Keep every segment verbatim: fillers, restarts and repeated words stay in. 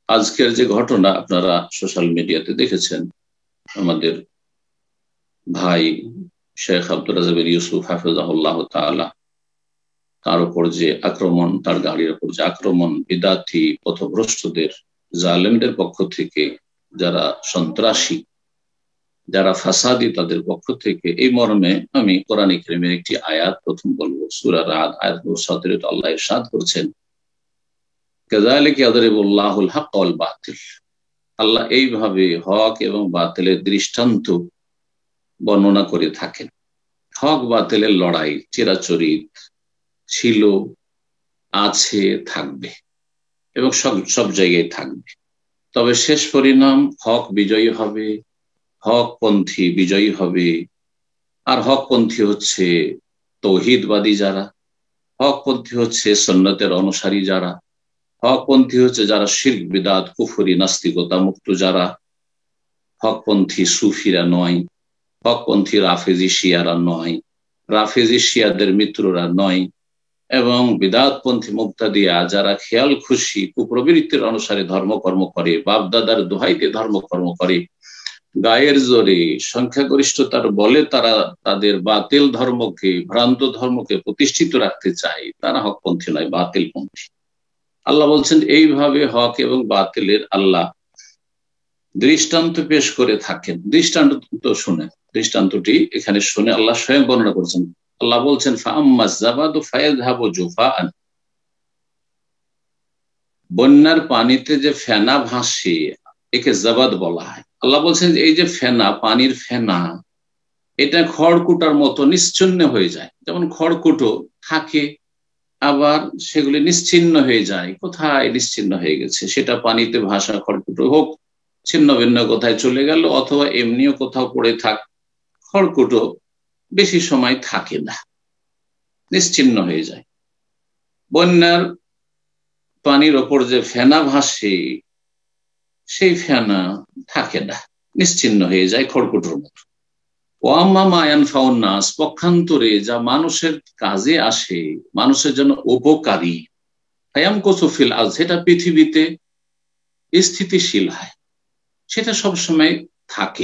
আজকের যে ঘটনা আপনারা সোশ্যাল মিডিয়াতে দেখেছেন, আমাদের ভাই শেখ আব্দুর রাজ্জাক বিন ইউসুফ হাফিজাহুল্লাহ তাআলা, তার উপর যে আক্রমণ, তার গাড়ির উপর যে আক্রমণ, বিদাতি পথভ্রষ্টদের, জালেমদের পক্ষ থেকে, যারা সন্ত্রাসী, যারা ফাসাদি, তাদের পক্ষ থেকে, এই মর্মে আমি কোরআন কারীমের একটি আয়াত প্রথম বলবো। সূরা রাদ আয়াত সতেরো তে আল্লাহ ইরশাদ করছেন, কাযালিকা ইয়াদরিবুল্লাহুল হক ওয়াল বাতিল। আল্লাহ এইভাবে হক এবং বাতিলের দৃষ্টান্ত বর্ণনা করে থাকেন। হক বাতিলের লড়াই চিরাচরিত ছিল, আছে, থাকবে এবং সব সব জায়গায় থাকবে। তবে শেষ পরিণাম হক বিজয়ী হবে, হকপন্থী বিজয়ী হবে। আর হকপন্থী হচ্ছে তৌহিদবাদী যারা, হকপন্থী হচ্ছে সুন্নতের অনুসারী যারা, হকপন্থী হচ্ছে যারা শিরক বিদআত কুফরি নাস্তিকতা মুক্ত যারা, হকপন্থী সুফিরা নয়, হকপন্থী রাফেজি শিয়ারা নয়, রাফেজি শিয়াদের মিত্ররা নয়, এবং বিদআতপন্থী মুবতাদিয়া যারা খেয়াল খুশি কুপ্রবৃত্তির অনুসারে ধর্মকর্ম করে, বাপদাদার দোহাইতে ধর্মকর্ম করে, গায়ের জোরে সংখ্যাগরিষ্ঠতার বলে তারা তাদের বাতিল ধর্মকে, ভ্রান্ত ধর্মকে প্রতিষ্ঠিত রাখতে চায়, তারা হকপন্থী নয়, বাতিলপন্থী। আল্লাহ বলছেন এইভাবে হক এবং বাতিলের আল্লাহ দৃষ্টান্ত পেশ করে থাকেন। দৃষ্টান্ত তো শুনে, দৃষ্টান্তটি এখানে শুনে আল্লাহ স্বয়ং বর্ণনা করছেন। আল্লাহ বলছেন, ফাআম্মা যাবাদু ফায়াযহাবু জুফাআন। বন্যার পানিতে যে ফেনা ভাসে, একে জাবাদ বলা হয়। আল্লাহ বলছেন এই যে ফেনা, পানির ফেনা, এটা খড়কুটার মতো নিশ্চিহ্ন হয়ে যায়। যেমন খড়কুটো থাকে, আবার সেগুলি নিশ্চিহ্ন হয়ে যায়। কোথায় নিশ্চিহ্ন হয়ে গেছে? সেটা পানিতে ভাসা খড়কুটো হোক, ছিন্ন ভিন্ন কোথায় চলে গেল, অথবা এমনিও কোথাও পড়ে থাক, খড়কুটো বেশি সময় থাকে না, নিশ্চিহ্ন হয়ে যায়। বন্যার পানির ওপর যে ফেনা ভাসে, সেই ফেনা থাকে না, নিশ্চিহ্ন হয়ে যায় খড়কুটোর মতো। ওয়াম্মা মা ইয়ানফাউন নাস, পক্ষান্তরে যা মানুষের কাজে আসে, মানুষের জন্য উপকারী, ফায়ামকুসু ফিল আরদ, সেটা পৃথিবীতে স্থিতিশীল হয়, সেটা সবসময় থাকে।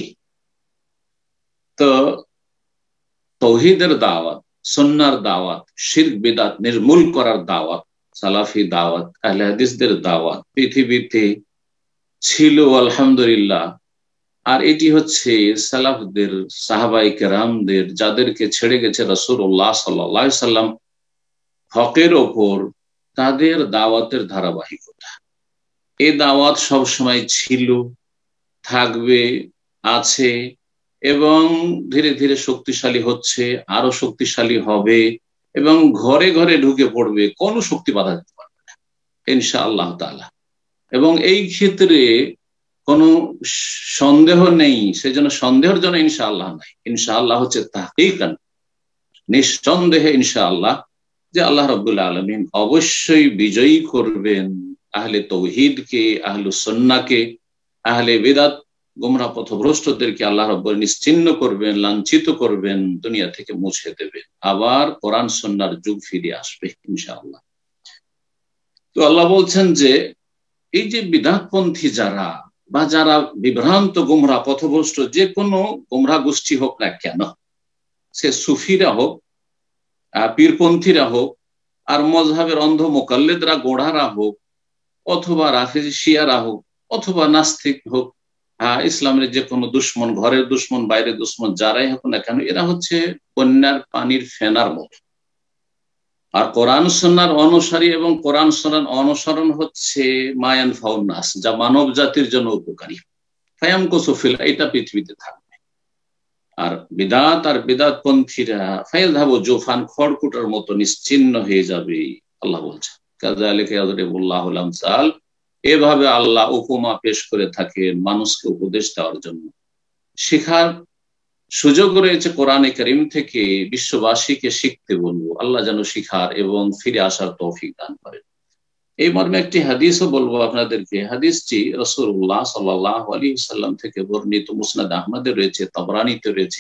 তো তাওহীদের দাওয়াত, সুন্নাহর দাওয়াত, শিরক বিদআত নির্মূল করার দাওয়াত, সালাফি দাওয়াত, আহলে হাদিসদের দাওয়াত পৃথিবীতে ছিল আলহামদুলিল্লাহ। আর এটি হচ্ছে সালাফদের, সাহাবায়ে কেরামদের, যাদেরকে ছেড়ে গেছে রাসূলুল্লাহ সাল্লাল্লাহু আলাইহি সাল্লাম হকের ওপর, তাদের দাওয়াতের ধারাবাহিকতা। এই দাওয়াত সব সময় ছিল, থাকবে, আছে এবং ধীরে ধীরে শক্তিশালী হচ্ছে, আরো শক্তিশালী হবে এবং ঘরে ঘরে ঢুকে পড়বে, কোনো শক্তি বাধা দিতে পারবে না ইনশাআল্লাহ তাআলা। এবং এই ক্ষেত্রে কোনো সন্দেহ নেই, সেজন্য সন্দেহের জন্য ইনশাআল্লাহ নাই। ইনশাআল্লাহ হচ্ছে তাহকীকান, নিঃসন্দেহে ইনশাআল্লাহ, যে আল্লাহ রাব্বুল আলামিন অবশ্যই বিজয়ী করবেন আহলে তাওহীদকে, আহলে সুন্নাহকে, আহলে বিদআত গোমরাহ পথভ্রষ্টদেরকে আল্লাহ রাব্বুল নিশ্চিহ্ন করবেন, লাঞ্ছিত করবেন, দুনিয়া থেকে মুছে দেবেন। আবার কোরআন সুন্নাহর যুগ ফিরে আসবে ইনশাআল্লাহ। তো আল্লাহ বলছেন যে এই যে বিদআতপন্থী যারা, বা যারা বিভ্রান্ত গোমরাহ পথভ্রষ্ট, যে কোনো গোমরাহ গোষ্ঠী হোক না কেন, সে সুফিরা হোক, পীরপন্থীরা হোক, আর মজহাবের অন্ধ মুকাল্লিদরা, গোড়ারা হোক, অথবা রাফেজি শিয়ারা হোক, অথবা নাস্তিক হোক, ইসলামের যে কোনো দুশ্মন, ঘরের দুশ্মন, বাইরের দুশ্মন, যারাই হোক না কেন, এরা হচ্ছে বন্যার পানির ফেনার মতো। আর কোরআন সুন্নাহর অনুসারী এবং কোরআন সুন্নাহর অনুসরণ হচ্ছে মা ইয়ানফাউন নাস, যা মানব জাতির জন্য উপকারী। ফায়ামকুসু ফিল, এটা পৃথিবীতে থাকবে। আর বিদআত আর বিদআতপন্থীরা ফায়াযহাবু জুফান, খড়কুটার মতো নিশ্চিহ্ন হয়ে যাবে। আল্লাহ বলছেন কাযালিকা ইয়াদরিবুল্লাহুল আমসাল, এভাবে আল্লাহ উপমা পেশ করে থাকেন মানুষকে উপদেশ দেওয়ার জন্য। শেখার সুযোগ রয়েছে কোরআনে কারীম থেকে, বিশ্ববাসীকে শিখতে বলবো। আল্লাহ যেন শিখার এবং ফিরে আসার তৌফিক দান করেন। এই মর্মে একটি হাদিসও বলবো আপনাদেরকে। হাদিসটি রাসূলুল্লাহ সাল্লাল্লাহু আলাইহি ওয়াসাল্লাম থেকে বর্ণিত, মুসনাদ আহমদে রয়েছে, তাবরানীতে রয়েছে।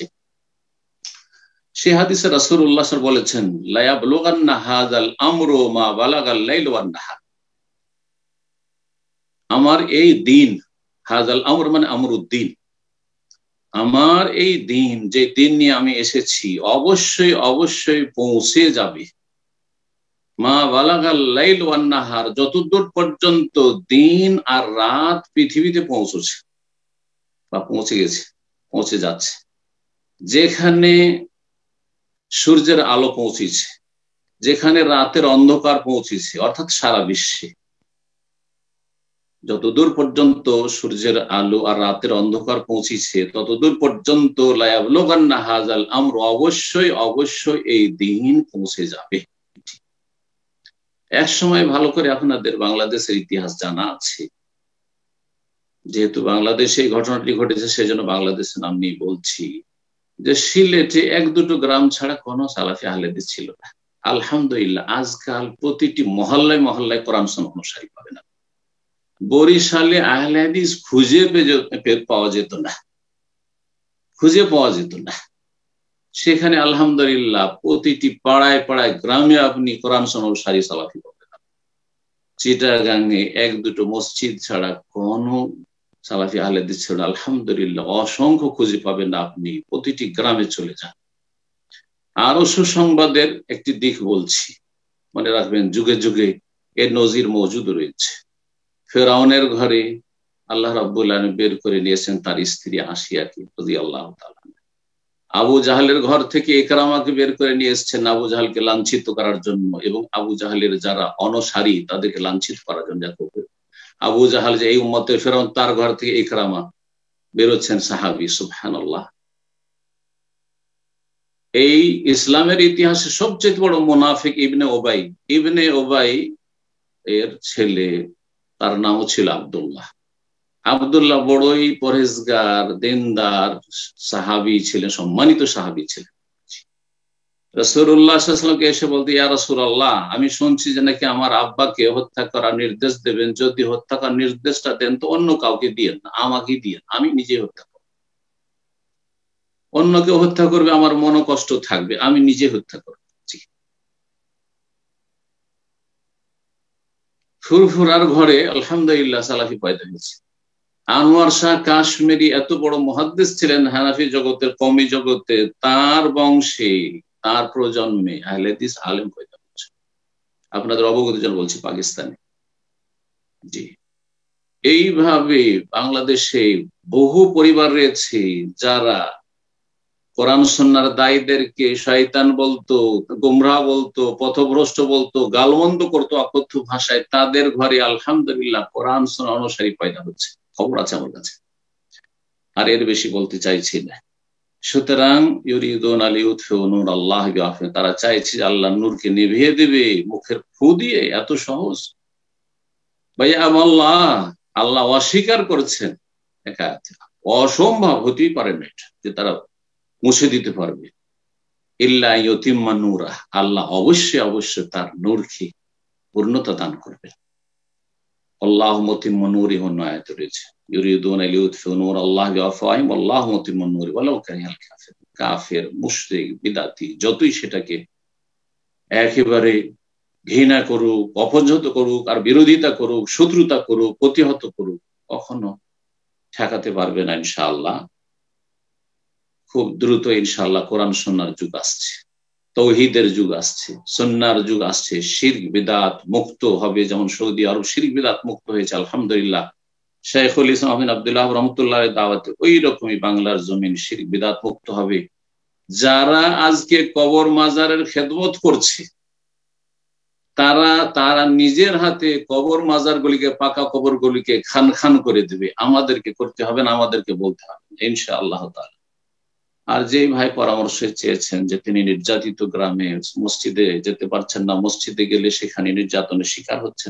সেই হাদিসে রাসূলুল্লাহ সাল্লাল্লাহু আলাইহি ওয়াসাল্লাম বলেছেন, লা ইয়াবলুগান্না হাযাল আমরু মা বালাগাল লাইল ওয়ান নাহার। আমার এই দিন, হাজাল আমর মানে আমরুদ্দিন, আমার এই দিন, যে দিন নিয়ে আমি এসেছি অবশ্যই অবশ্যই পৌঁছে যাবে। মা বালাগাল লাইল ওয়ান নাহার, যতদূর পর্যন্ত দিন আর রাত পৃথিবীতে পৌঁছেছে বা পৌঁছে গেছে, পৌঁছে যাচ্ছে। যেখানে সূর্যের আলো পৌঁছেছে, যেখানে রাতের অন্ধকার পৌঁছেছে, অর্থাৎ সারা বিশ্বে যতদূর পর্যন্ত সূর্যের আলো আর রাতের অন্ধকার পৌঁছেছে ততদূর পর্যন্ত লায়াবলুগান্না হাযাল আমর, অবশ্যই অবশ্যই এই দিন পৌঁছে যাবে। এক সময় ভালো করে আপনাদের বাংলাদেশের ইতিহাস জানা আছে, যেহেতু বাংলাদেশে এই ঘটনাটি ঘটেছে সেজন্য বাংলাদেশের নাম নিয়ে বলছি, যে সিলেটে এক দুটো গ্রাম ছাড়া কোনো সালাফি আহলে হাদিস ছিল না। আলহামদুলিল্লাহ আজকাল প্রতিটি মহল্লায় মহল্লায় কোরআন সুন্নাহ অনুসারী পাবে না। বরিশালে আহলে হাদিস খুঁজে পাওয়া যেত না, খুঁজে পাওয়া যেত না। সেখানে আলহামদুলিল্লাহ প্রতিটি পাড়ায় পাড়ায় গ্রামে আপনি কোরআন সুন্নাহ অনুসারী সালাফি পাবেন। চিটাগাঙ্গে এক দুটো মসজিদ ছাড়া কোনো সালাফি আহলে হাদিস ছিল না। আলহামদুলিল্লাহ অসংখ্য খুঁজে পাবেন না, আপনি প্রতিটি গ্রামে চলে যান। আরো সুসংবাদের একটি দিক বলছি, মনে রাখবেন যুগে যুগে এর নজির মজুদ রয়েছে। ফেরাউনের ঘরে আল্লাহ রাব্বুল আলামিন বের করে নিয়েছেন তার স্ত্রী আসিয়াকে রাদিয়াল্লাহু তাআলা। আবু জাহালের ঘর থেকে ইকরামাকে বের করে নিয়ে এসেছেন আবু জাহালকে লাঞ্ছিত করার জন্য, এবং আবু জাহালের যারা অনুসারী তাদেরকে লাঞ্ছিত করার জন্য। আবু জাহাল যে এই উম্মতের ফেরাউন, তার ঘর থেকে ইকরামা বেরোচ্ছেন সাহাবী। সুবহানাল্লাহ। এই ইসলামের ইতিহাসে সবচেয়ে বড় মুনাফিক ইবনে উবাই, ইবনে উবাই এর ছেলে, তার নামও ছিল আব্দুল্লাহ। আব্দুল্লাহ বড়ই পরহেজগার, দিনদার সাহাবী ছিলেন, সম্মানিত সাহাবী ছিলেন। রাসূলুল্লাহ সাল্লাল্লাহু আলাইহি ওয়াসাল্লামকে এসে বলতে, ইয়া রাসূলুল্লাহ, আমি শুনছি যে নাকি আমার আব্বাকে হত্যা করার নির্দেশ দেবেন, যদি হত্যা করার নির্দেশটা দেন তো অন্য কাউকে দিয়েন না, আমাকে দিয়েন, আমি নিজে হত্যা করব। অন্য কেউ হত্যা করবে আমার মন কষ্ট থাকবে, আমি নিজে হত্যা করব। ফুরফুরার ঘরে আলহামদুলিল্লাহ সালাফি পয়দা হয়েছে। আনোয়ার শাহ কাশ্মীরি এত বড় মুহাদ্দিস ছিলেন হানাফি জগতের, কওমি জগতে, তার বংশে তার প্রজন্মে আহলে হাদিস আলেম পয়দা হচ্ছে। আপনাদের অবগতির জন্য বলছি, পাকিস্তানে। জি, এইভাবে বাংলাদেশে বহু পরিবার রয়েছে যারা কোরআন সুন্নাহর দায়ীদেরকে শয়তান বলতো, গোমরাহ বলতো, পথভ্রষ্ট বলতো, গালমন্দ করতো অকথ্য ভাষায়। তাদের ঘরে আলহামদুলিল্লাহ কোরআন সুন্নাহ অনুসারী পয়দা হচ্ছে, খবর আছে আমার কাছে, আর এর বেশি বলতে চাইছি না। সুতরাং ইউরিদুনা লিইউতফিউ নূরাল্লাহ বিআফওয়াহিহিম, তারা চাইছে যে আল্লাহর নূরকে নিভিয়ে দেবে মুখের ফু দিয়ে। এত সহজ ভাইয়া, আল্লাহ আল্লাহ অস্বীকার করছেন, অসম্ভব, হতেই পারে না এটা যে তারা মুছে দিতে পারবে। ইল্লা ইউতিম্মা নূরা, আল্লাহ অবশ্যই অবশ্যই তার নূরকে পূর্ণতা দান করবে। আল্লাহু মুতিম্মু নূরিহি আয়াত রয়েছে, ইউরিদুনা লিইউতফিউ নূরাল্লাহি বিআফওয়াহিহিম আল্লাহু মুতিম্মু নূরিহি ওয়ালাউ কারিহাল কাফিরুন। কাফের, মুশরিক, বিদআতি যতই সেটাকে একেবারে ঘৃণা করুক, অপছন্দ করুক, আর বিরোধিতা করুক, শত্রুতা করুক, প্রতিহত করুক, কখনো ঠেকাতে পারবে না ইনশাআল্লাহ। খুব দ্রুত ইনশাআল্লাহ কোরআন সুন্নাহর যুগ আসছে, তৌহিদের যুগ আসছে, সুন্নাহর যুগ আসছে। শিরক বিদআত মুক্ত হবে, যেমন সৌদি আরব শিরক বিদআত মুক্ত হয়েছে আলহামদুলিল্লাহ। শাইখুল ইসলাম বিন আব্দুল্লাহ রাহমাতুল্লাহ দাওয়াতে ওই রকমই বাংলার জমিন শিরক বিদআত মুক্ত হবে। যারা আজকে কবর মাজারের খেদমত করছে, তারা তারা নিজের হাতে কবর মাজারগুলিকে, পাকা কবরগুলিকে খান খান করে দেবে। আমাদেরকে করতে হবে না, আমাদেরকে বলতে হবে ইনশাআল্লাহ তাআলা। আর যে ভাই পরামর্শ চেয়েছেন যে তিনি নির্যাতিত গ্রামে মসজিদে যেতে পারছেন না, মসজিদে গেলে সেখানে নির্যাতনের শিকার হচ্ছেন,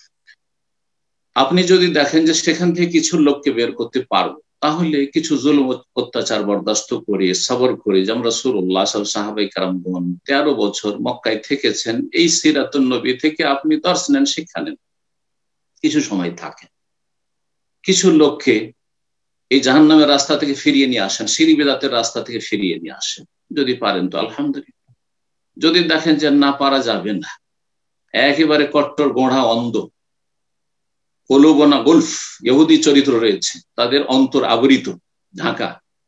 আপনি যদি দেখেন যে সেখান থেকে কিছু লোককে বের করতে পারবো, তাহলে কিছু জুলুম অত্যাচার বরদাস্ত করে, সবর করে, যেমন রাসূলুল্লাহ সাহাবায়ে কেরামগণ তেরো বছর মক্কায় থেকেছেন, এই সিরাতুন নবী থেকে আপনি দর্শ নেন, শিক্ষা নেন, কিছু সময় থাকেন, কিছু লোককে এই জাহান্নামের রাস্তা থেকে ফিরিয়ে নিয়ে আসেন, শিরক বিদআতের রাস্তা থেকে ফিরিয়ে নিয়ে আসেন। যদি পারেন তো আলহামদুলিল্লাহ, যদি দেখেন যে না পারা যাবে না, একেবারে কট্টর গোঁড়া অন্ধ, কুলুবনা গুলফ, ইহুদি চরিত্র রয়েছে, তাদের অন্তর আবৃত, ঢাকা,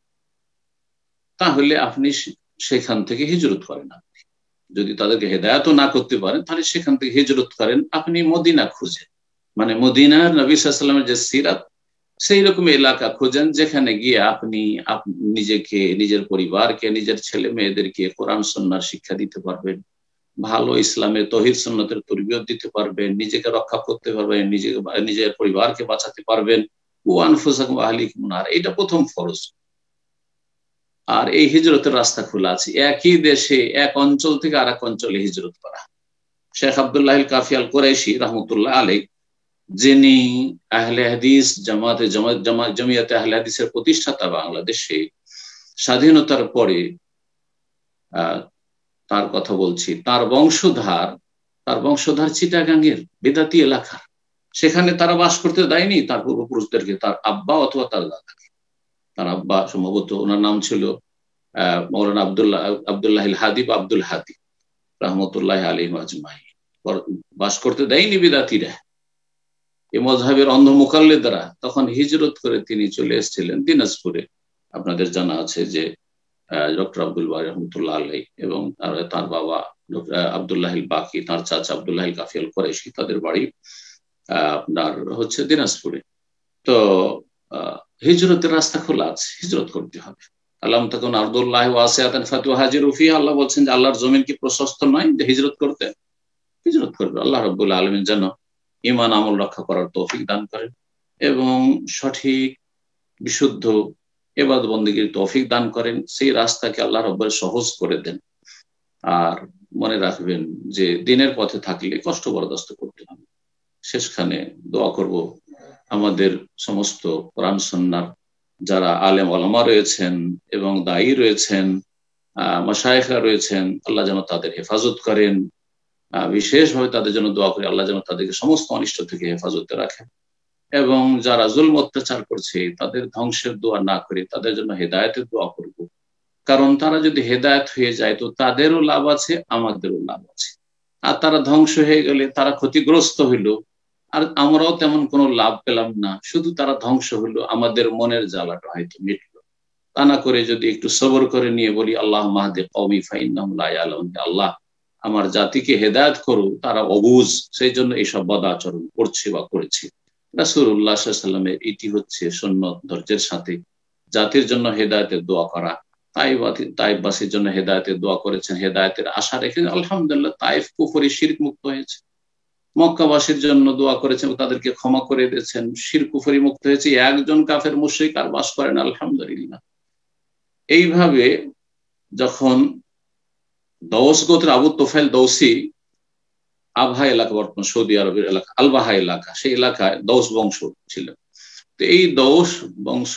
তাহলে আপনি সেখান থেকে হিজরত করেন। আপনি যদি তাদেরকে হেদায়েত না করতে পারেন তাহলে সেখান থেকে হিজরত করেন, আপনি মদিনা খুঁজেন, মানে মদিনার নবী সাল্লাল্লাহু আলাইহি ওয়াসাল্লামের যে সিরাত সেই রকম এলাকা খোঁজেন যেখানে গিয়ে আপনি নিজেকে, নিজের পরিবারকে, নিজের ছেলে মেয়েদেরকে কোরআন সুন্নাহর শিক্ষা দিতে পারবেন, ভালো ইসলামের তৌহিদ সুন্নাতের তরবিয়ত দিতে পারবেন, নিজেকে রক্ষা করতে পারবেন, নিজেকে, নিজের পরিবারকে বাঁচাতে পারবেন। ও আনফুসাকুম ওয়া আহলিকুম নার, এটা প্রথম ফরজ। আর এই হিজরতের রাস্তা খোলা আছে, একই দেশে এক অঞ্চল থেকে আর এক অঞ্চলে হিজরত করা। শেখ আব্দুল্লাহ আল কাফি আল কুরাইশি রাহমাতুল্লাহ আলাইহি, যিনি আহলে হাদিস জামাতে জামাত জমিয়তে আহলে হাদিসের প্রতিষ্ঠাতা বাংলাদেশে, স্বাধীনতার পরে তার কথা বলছি, তার বংশধার তার বংশধার চিটাগাঙ্গের বেদাতি এলাকার, সেখানে তারা বাস করতে দেয়নি তার পূর্বপুরুষদেরকে, তার আব্বা অথবা তার দাদাকে। তার আব্বা সম্ভবত, ওনার নাম ছিল আহ মৌলানা আব্দুল্লাহ আব্দুল্লাহ হাদি বা আব্দুল হাদি রহমতুল্লাহ আলাইহি আজমাইন, বাস করতে দেয়নি বিদাতিরা, এই মযহাবের অন্ধ মুকাল্লিদরা। তখন হিজরত করে তিনি চলে এসেছিলেন দিনাজপুরে। আপনাদের জানা আছে যে ডক্টর আব্দুল বারী রহমতুল্লাহ আলাইহি এবং তার বাবা আব্দুল্লাহ বাকি, তার চাচা আব্দুল্লাহ কাফি আল কুরাইশি, তাদের বাড়ি আপনার হচ্ছে দিনাজপুরে। তো হিজরতের রাস্তা খোলা আছে, হিজরত করতে হবে। আল্লাহ তাকুন আরদুল্লাহি ওয়াসিআতান ফাতুহাজিরু ফিহা, আল্লাহ বলছেন যে আল্লাহর জমিন কি প্রশস্ত নয় যে হিজরত করতে, হিজরত করবে। আল্লাহ রাব্বুল আলামিন যেন ঈমান আমল রক্ষা করার তৌফিক দান করেন এবং সঠিক বিশুদ্ধ ইবাদত বন্দেগীর তৌফিক দান করেন, সেই রাস্তাকে আল্লাহ রাব্বুল সহজ করে দেন। আর মনে রাখবেন যে দিনের পথে থাকলে কষ্ট বরদাস্ত করতে হবে। শেষখানে দোয়া করব আমাদের সমস্ত কোরআন সুন্নাহর যারা আলেম ওলামা রয়েছেন এবং দায়ী রয়েছেন, আহ মাশায়েখরা রয়েছেন, আল্লাহ যেন তাদের হেফাজত করেন। আহ বিশেষভাবে তাদের জন্য দোয়া করি, আল্লাহ যেন তাদেরকে সমস্ত অনিষ্ট থেকে হেফাজতে রাখেন এবং যারা জুলম অত্যাচার করছে তাদের ধ্বংসের দোয়া না করে তাদের জন্য হেদায়েতের দোয়া করব। কারণ তারা যদি হেদায়েত হয়ে যায় তো তাদেরও লাভ আছে, আমাদেরও লাভ আছে। আর তারা ধ্বংস হয়ে গেলে তারা ক্ষতিগ্রস্ত হইল, আর আমরাও তেমন কোনো লাভ পেলাম না, শুধু তারা ধ্বংস হলো, আমাদের মনের জ্বালাটা হয়তো মিটলো। তা না করে যদি একটু সবর করে নিয়ে বলি আল্লাহ মাহদি কওমি ফাইন্নাহুম লা ইয়ালামুন, আল্লাহ আমার জাতিকে হেদায়েত করো, তারা অবুঝ, সেই জন্য এইসব বদ আচরণ করছে বা করেছে। রাসূলুল্লাহ সাল্লাল্লাহু আলাইহি ওয়াসাল্লামের এটি হচ্ছে সুন্নত, ধৈর্যের সাথে জাতির জন্য হেদায়েতের দোয়া করা। তাইফবাসীর জন্য হেদায়েতের দোয়া করেছেন, হেদায়েতের আশা রেখে আলহামদুলিল্লাহ তাইফ কুফরি শিরক মুক্ত হয়েছে। মক্কাবাসীর জন্য দোয়া করেছেন, তাদেরকে ক্ষমা করে দিয়েছেন, শিরক কুফরি মুক্ত হয়েছে। একজন কাফের মুশরিক আর বাস করেন, আলহামদুলিল্লাহ। এইভাবে যখন দৌস গোত্র আবু তোফাইল দৌসি, আবহা এলাকা, বর্তমান সৌদি আরবের এলাকা আলবাহা এলাকা, সেই এলাকায় দৌস বংশ ছিল। তো এই দৌস বংশ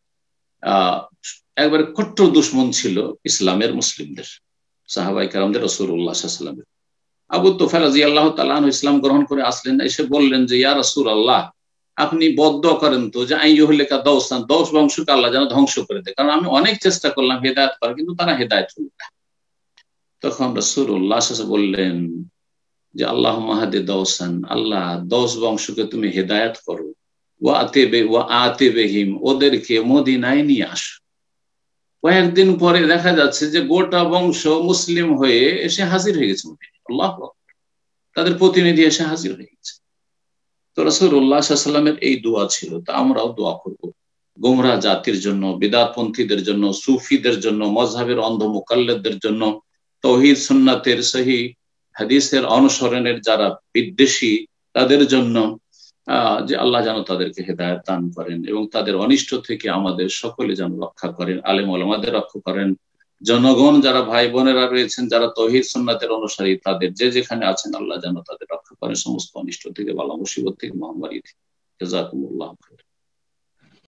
আহ একবারে কট্টর দুশমন ছিল ইসলামের, মুসলিমদের, সাহাবায়ে কেরামদের, রাসূলুল্লাহ সাল্লাল্লাহু আলাইহি ওয়াসাল্লামের। আবু তোফাইল রাদিয়াল্লাহু তাআলা আনহু ইসলাম গ্রহণ করে আসলেন, এসে বললেন যে ইয়া রাসূলুল্লাহ, আপনি বদদোয়া করেন তো যে আইয়ুহলিকা দৌসান, দৌস বংশকে আল্লাহ যেন ধ্বংস করে দেয়, কারণ আমি অনেক চেষ্টা করলাম হেদায়েত করার, কিন্তু তারা হেদায়েত হলো না। তখন রাসূলুল্লাহ সাল্লাল্লাহু আলাইহি ওয়াসাল্লাম বললেন যে আল্লাহুম্মা হাদি দৌসান, আল্লাহ দৌস বংশকে তুমি হেদায়েত করো, ওয়া আতিবে ওয়া আতিবিহিম, ওদেরকে মদিনায় নিয়ে আসো। কয়েকদিন পরে দেখা যাচ্ছে যে গোটা বংশ মুসলিম হয়ে এসে হাজির হয়ে গেছে মদিনায়। আল্লাহু আকবার, তাদের প্রতিনিধি এসে হাজির হয়ে গেছে। তো রাসূলুল্লাহ সাল্লাল্লাহু আলাইহি ওয়াসাল্লামের এই দোয়া ছিল, তা আমরাও দোয়া করব গোমরাহ জাতির জন্য, বিদআতপন্থীদের জন্য, সুফিদের জন্য, মযহাবের অন্ধ মুকাল্লিদদের জন্য, তাওহীদ সুন্নাতের সহিহ হাদিসের অনুসরণের যারা বিদ্বেষী তাদের জন্য, আহ যে আল্লাহ যেন তাদেরকে হেদায়েত দান করেন এবং তাদের অনিষ্ট থেকে আমাদের সকলে যেন রক্ষা করেন, আলেম ওলামাদের রক্ষা করেন, জনগণ যারা ভাই বোনেরা রয়েছেন যারা তাওহীদ সুন্নাতের অনুসারী তাদের যে যেখানে আছেন আল্লাহ যেন তাদের রক্ষা করেন সমস্ত অনিষ্ট থেকে, বালা মুসিবত থেকে, মহামারী থেকে। জাযাকুমুল্লাহ খাইর।